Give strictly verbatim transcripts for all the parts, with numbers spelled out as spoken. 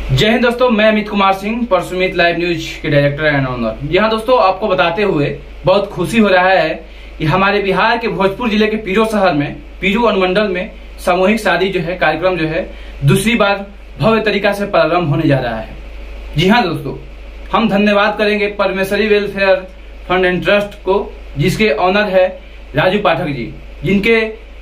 जय हिंद दोस्तों, मैं अमित कुमार सिंह, परसुमित लाइव न्यूज के डायरेक्टर एंड ऑनर। यहाँ दोस्तों आपको बताते हुए बहुत खुशी हो रहा है कि हमारे बिहार के भोजपुर जिले के पीरो शहर में, पीरो अनुमंडल में सामूहिक शादी जो है कार्यक्रम जो है दूसरी बार भव्य तरीका से प्रारंभ होने जा रहा है। जी हाँ दोस्तों, हम धन्यवाद करेंगे Parmeshwari welfare fund and trust को, जिसके ऑनर है राजू पाठक जी, जिनके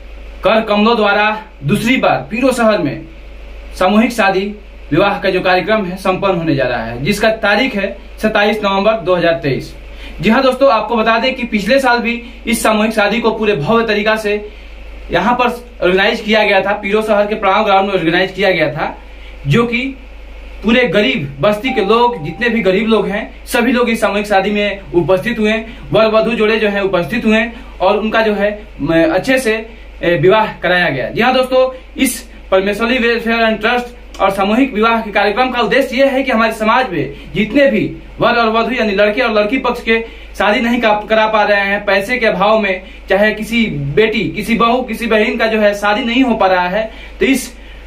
कर कमलों द्वारा दूसरी बार पीरो शहर में सामूहिक शादी विवाह का जो कार्यक्रम है संपन्न होने जा रहा है, जिसका तारीख है सत्ताईस नवंबर दो हज़ार तेईस। जी हाँ दोस्तों, आपको बता दें कि पिछले साल भी इस सामूहिक शादी को पूरे भव्य तरीका से यहाँ पर ऑर्गेनाइज किया गया था, पीरो शहर के प्राण ग्राउंड में ऑर्गेनाइज किया गया था, जो कि पूरे गरीब बस्ती के लोग, जितने भी गरीब लोग हैं, सभी लोग इस सामूहिक शादी में उपस्थित हुए। वर वधू जोड़े जो है उपस्थित हुए और उनका जो है अच्छे से विवाह कराया गया। जी हाँ दोस्तों, इस परमेश्वरी वेलफेयर एंड ट्रस्ट और सामूहिक विवाह के कार्यक्रम का उद्देश्य यह है कि हमारे समाज में जितने भी वर और वधू यानी लड़के और लड़की पक्ष के शादी नहीं करा पा रहे हैं, पैसे के अभाव में, चाहे किसी बेटी, किसी बहू, किसी बहन का जो है शादी नहीं हो पा रहा है, तो इस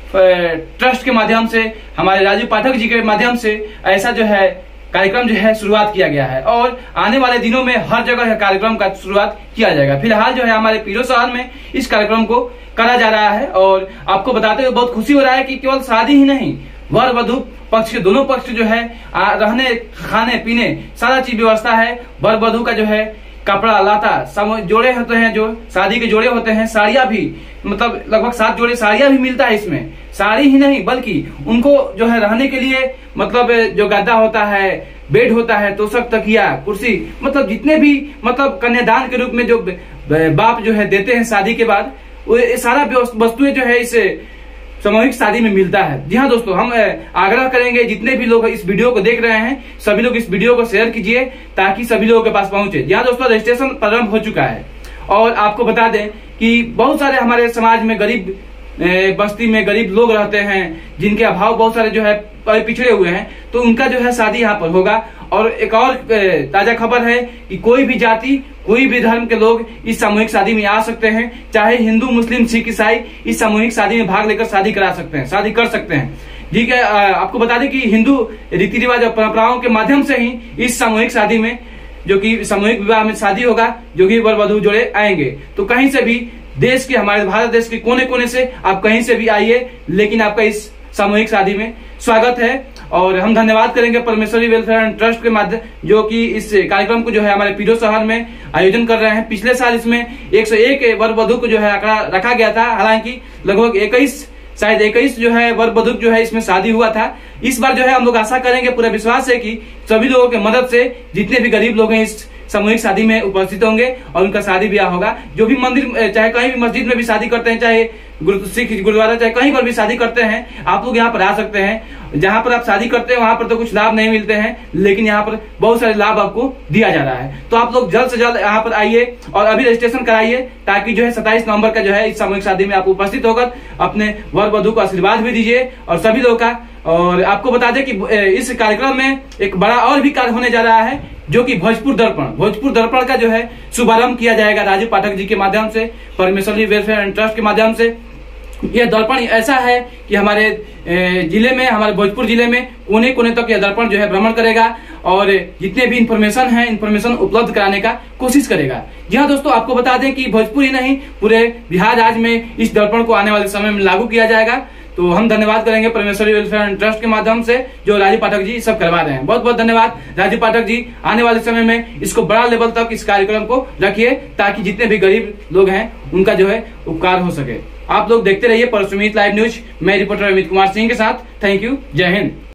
ट्रस्ट के माध्यम से, हमारे राजू पाठक जी के माध्यम से ऐसा जो है कार्यक्रम जो है शुरुआत किया गया है और आने वाले दिनों में हर जगह कार्यक्रम का शुरुआत किया जाएगा। फिलहाल जो है हमारे पीरो शहर में इस कार्यक्रम को करा जा रहा है और आपको बताते हुए बहुत खुशी हो रहा है कि केवल शादी ही नहीं, वर वधू पक्ष के दोनों पक्ष जो है रहने, खाने पीने सारा चीज व्यवस्था है। वर वधू का जो है कपड़ा लाता, जोड़े होते हैं, जो शादी के जोड़े होते हैं, साड़ियां भी, मतलब लगभग सात जोड़े साड़ियां भी मिलता है इसमें। साड़ी ही नहीं बल्कि उनको जो है रहने के लिए, मतलब जो गद्दा होता है, बेड होता है, तोशक, तकिया, कुर्सी, मतलब जितने भी, मतलब कन्यादान के रूप में जो बाप जो है देते हैं शादी के बाद, वो सारा वस्तुएं जो है इस सामूहिक शादी में मिलता है। जी हाँ दोस्तों, हम आग्रह करेंगे जितने भी लोग इस वीडियो को देख रहे हैं, सभी लोग इस वीडियो को शेयर कीजिए ताकि सभी लोगों के पास पहुंचे। जी हाँ दोस्तों, रजिस्ट्रेशन प्रारंभ हो चुका है और आपको बता दें कि बहुत सारे हमारे समाज में गरीब बस्ती में गरीब लोग रहते हैं, जिनके अभाव बहुत सारे जो है पिछड़े हुए हैं, तो उनका जो है शादी यहाँ पर होगा। और एक और ताजा खबर है कि कोई भी जाति, कोई भी धर्म के लोग इस सामूहिक शादी में आ सकते हैं, चाहे हिंदू, मुस्लिम, सिख, ईसाई इस सामूहिक शादी में भाग लेकर शादी करा सकते हैं, शादी कर सकते हैं। ठीक है, आपको बता दें कि हिंदू रीति रिवाज और परंपराओं के माध्यम से ही इस सामूहिक शादी में, जो कि सामूहिक विवाह में शादी होगा, जो कि वर वधू जोड़े आएंगे, तो कहीं से भी देश के, हमारे भारत देश के कोने कोने से आप कहीं से भी आइए, लेकिन आपका इस सामूहिक शादी में स्वागत है। और हम धन्यवाद करेंगे परमेश्वरी वेलफेयर एंड ट्रस्ट के माध्यम, जो कि इस कार्यक्रम को जो है हमारे पीरो शहर में आयोजन कर रहे हैं। पिछले साल इसमें एक सौ एक वर वधू को जो है आंकड़ा रखा गया था, हालांकि लगभग इक्कीस शायद इक्कीस जो है वर वधू जो है इसमें शादी हुआ था। इस बार जो है हम लोग आशा करेंगे, पूरा विश्वास है कि सभी लोगों की मदद से जितने भी गरीब लोग हैं इस सामूहिक शादी में उपस्थित होंगे और उनका शादी ब्याह होगा। जो भी मंदिर, चाहे कहीं भी मस्जिद में भी शादी करते हैं, चाहे गुरु सिख गुरुद्वारा, चाहे कहीं पर भी शादी करते हैं, आप लोग यहाँ पर आ सकते हैं। जहाँ पर आप शादी करते हैं वहां पर तो कुछ लाभ नहीं मिलते हैं, लेकिन यहाँ पर बहुत सारे लाभ आपको दिया जा रहा है। तो आप लोग जल्द से जल्द यहाँ पर आइए और अभी रजिस्ट्रेशन कराइए, ताकि जो है सत्ताईस नवंबर का जो है इस सामूहिक शादी में आप उपस्थित होकर अपने वर वधू को आशीर्वाद भी दीजिए और सभी लोगों का। और आपको बता दें कि इस कार्यक्रम में एक बड़ा और भी कार्य होने जा रहा है, जो कि भोजपुर दर्पण, भोजपुर दर्पण का जो है शुभारंभ किया जाएगा राजू पाठक जी के माध्यम से, परमेश्वरी वेलफेयर एंड ट्रस्ट के माध्यम से। यह दर्पण ऐसा है कि हमारे जिले में, हमारे भोजपुर जिले में कोने कोने तक यह दर्पण जो है भ्रमण करेगा और जितने भी इंफॉर्मेशन है, इंफॉर्मेशन उपलब्ध कराने का कोशिश करेगा। जी हाँ दोस्तों, आपको बता दें कि भोजपुर ही नहीं, पूरे बिहार राज्य में इस दर्पण को आने वाले समय में लागू किया जाएगा। तो हम धन्यवाद करेंगे परमेश्वरी वेलफेयर एंड ट्रस्ट के माध्यम से, जो राजू पाठक जी सब करवा रहे हैं। बहुत बहुत धन्यवाद राजू पाठक जी। आने वाले समय में इसको बड़ा लेवल तक इस कार्यक्रम को रखिए, ताकि जितने भी गरीब लोग हैं उनका जो है उपकार हो सके। आप लोग देखते रहिए परसुमित लाइव न्यूज। मैं रिपोर्टर अमित कुमार सिंह के साथ। Thank you. जय हिंद।